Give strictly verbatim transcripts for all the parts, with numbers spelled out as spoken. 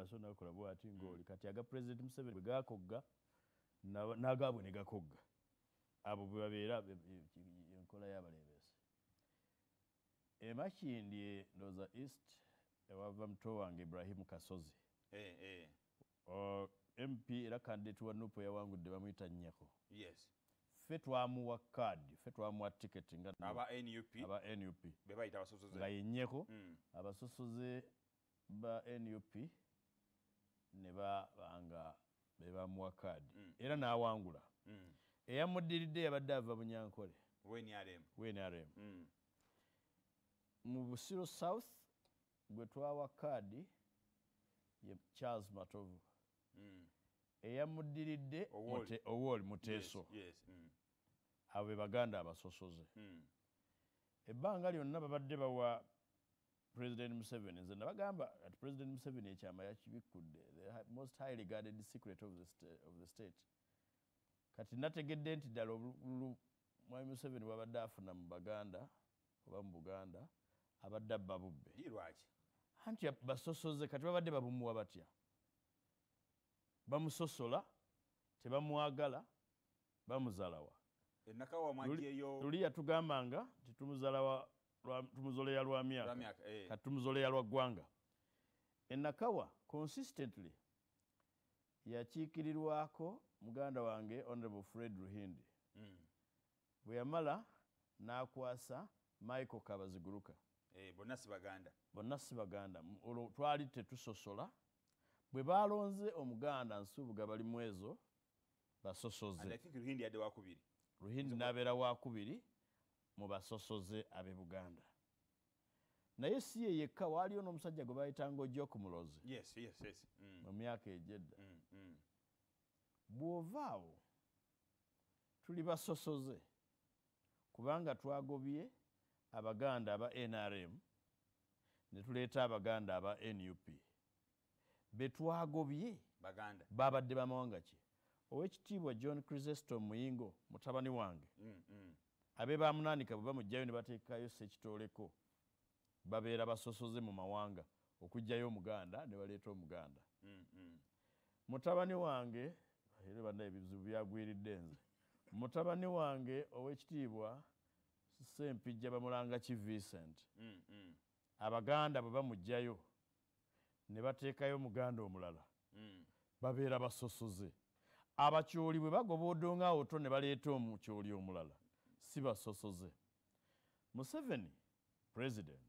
maaso nakola bwati ngoli kati aga President Museveni bwe gakogga n'agaabwe ne gakogga abo bwe babeera enkola y'abalebesi. Emakindi ndoza East ewava muto wange Ibrahim Kasozi eh eh o M P era candidate wa Nupo yawangudde bamuyita Nnyeko. Yes. Ffe twamuwa card, ffe twamuwa ticket nga aba N U P aba N U P be bayita abasosoze nga ye Nnyeko mm. abasosoze ba N U P ne ba banga be bamuwa card mm. era n'awangula mm. eyamuddiridde yabadde ava Bunyankole Weni Arem Weni Arem mm. mu Busiro South gwe twawa card ye Charles Matovu mm. eyamuddiridde Owol Muteso. Yes, yes. mm. abe baganda abasosoze mm. ebbanga lyonna babadde bawa President Museveni nze nabagamba at President Museveni ekyama yakibikkudde the most highly regarded secret of the, sta of the state kati nategedde nti ddala obululu Mwami Museveni wabadde afuna mu Baganda oba mu Buganda abadde abba bubbe lwaki anti basosoze kati babadde babumuwa batya bamusosola tebamwagala bamuzalawa enakawa mwajeyo luli yatugambanga titumuzalawa tumuzoleya lwa myaka eh. kati tumuzoleya lwa ggwanga enakawa consistently yakiikirirwako muganda wange Honorable Fred Ruhindi mm. bwe yamala n'akwasa Michael Kabaziguruka eh, bonna si baganda bonna si baganda olwo twali tetusosola bwe balonze omuganda nsubuga bali mwezo basosoze and I think Ruhindi yadde wakubiri Ruhindi nabeera wakubiri mu basosoze abe Buganda naye si ye yekka waaliyo n'omusajja gwe bayitanga ojja ku mulozi yes yes yes mm. mu myaka egyedda mm, mm. bw'ovaawo tuli basosoze kubanga twagobye abaganda aba N R M ne tuleeta abaganda aba N U P betwagobye baganda babadde bamawanga ki owekitiibwa John Chrysostom Muyingo mutabani wange mm, mm. abe bamunaanika bwe bamugjayo ne bateekayo sekitoleko babeera basosoze mu mawanga okugjayo omuganda ne baleeta omuganda mm, mm. mutabani wange era banda ebizibu byagwiridde nze mutabani wange owekitiibwa Ssempijja bamulanga ki Vincent mm, mm. abaganda bwe bamugjayo ne bateekayo omuganda omulala mm. babeera basosoze abakyoli bwe bagoba odonga oto ne baleeta omukyoli omulala si basosoze. Museveni president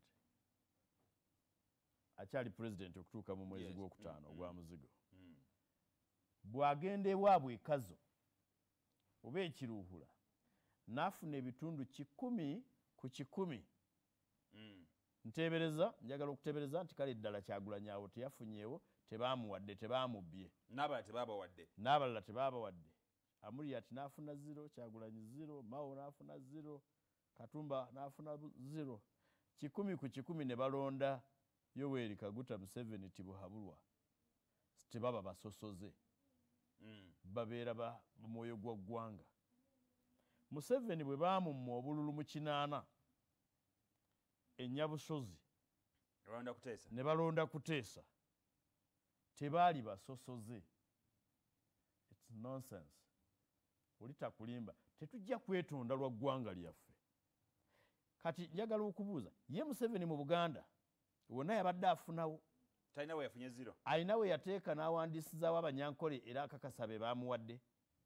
akyali president okutuuka mu mwezi yes. gw'okutaano ogwa mm, muzigo mm. bw'agenda ewaabwe ekazo oba ekiruuhula n'afuna ebitundu kikumi ku kikumi mm. nteebereza njagala okuteebereza nti kale ddala Kyagulanyi awo teyafunyeewo tebaamuwadde tebaamubye n'abalala tebaabawadde n'abalala tebaabawadde Amuriat n'afuna zero Kyagulanyi zero Mao n'afuna zero Katumba n'afuna zero kikumi ku kikumi ne balonda Yoweri Kaguta Museveni tibuhabulwa tebaba basosoze mm. babeera ba mwoyo gwa ggwanga. Museveni bwe baamumma obululu mu kinaana Ennyabusozi ne balonda Kuteesa tebaali basosoze. It's nonsense. Olitakulimba tetujja kwetonda lwa ggwanga lyaffe. Kati njagala okubuuza ye Museveni mu Buganda wonna yabadde afunawo talina we yafunye zero alina we yateeka n'awandiisizaawo Abanyankole era akakasa be baamuwadde.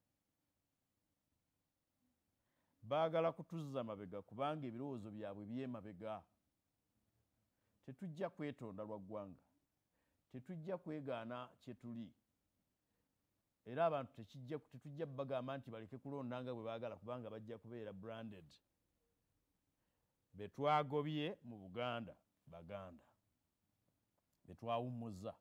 Baagala kutuzza mabega kubanga ebirowoozo byabwe by'emabega. Tetujja kwetonda lwa ggwanga, tetujja kwegaana kye tuli era abantu tekijja tetujja bagamba nti baleke kulondanga bwe baagala kubanga bajja kubeera branded. Betwagobye mu Buganda Baganda betwawummuza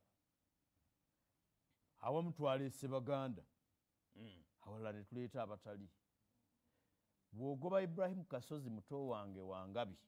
awamu twaleese Baganda mm. awalala ne tuleeta abatali. Bw'ogoba Ibrahim Kasozi muto wange Wangabi